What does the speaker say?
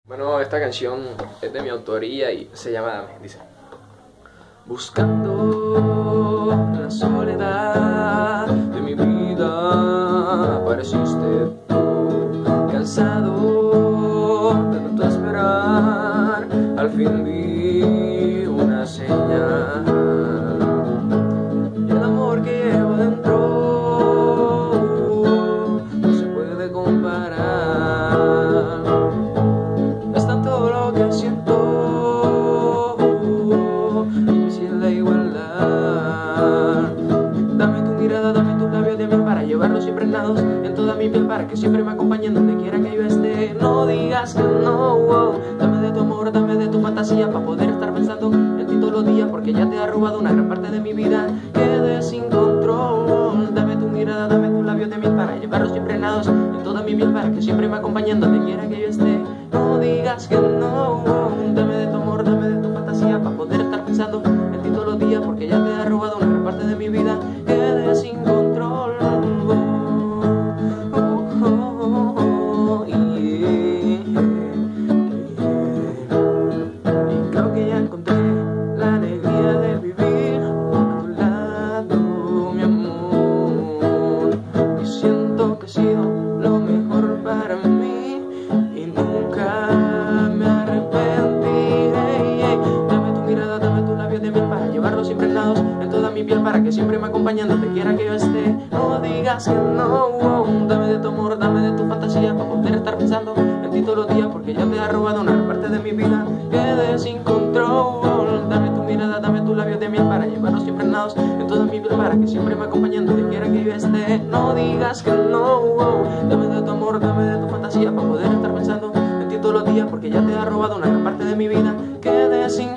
Bueno, esta canción es de mi autoría y se llama Dame. Dice: buscando la soledad de mi vida, apareciste tú, cansado de tanto esperar, al fin vi una señal. Y el amor que llevo dentro no se puede comparar. Es tanto lo que siento, difícil de igualar. Dame tu mirada, dame tus labios de miel para llevarlos impregnados en toda mi piel, para que siempre me acompañen donde quiera que yo esté. No digas que no, wow. Dame de tu amor, dame de tu fantasía, para poder estar pensando en ti todos los días, porque ya te ha robado una gran parte de mi vida. Quedé sin control. Dame tu mirada, dame tus labios de miel para llevarlos impregnados en toda mi piel, para que siempre me acompañen donde quiera que yo esté. No digas que no, dame de tu amor, dame de tu fantasía, para poder estar pensando en ti todos los días, porque ya te ha robado una gran parte de mi vida. Quedé sin control. Y creo que ya encontré la alegría de vivir a tu lado, mi amor. Y siento que he sido lo mejor para mí y nunca me arrepentiré. Dame tu mirada, dame tus labios de miel para llevarlos impregnados en toda mi piel, para que siempre me acompañen donde quiera que yo esté. No digas que no, dame de tu amor, dame de tu fantasía, para poder estar pensando en ti todos los días, porque ya te ha robado una parte de mi vida. Quedé sin control. Dame tu mirada, dame tus labios de miel para llevarlos impregnados en toda mi piel, para que siempre me acompañen donde quiera que yo esté. No digas que no, dame de tu amor, dame de tu fantasía, para poder estar pensando en ti todos los días, porque ya te ha robado una gran parte de mi vida. Quedé sin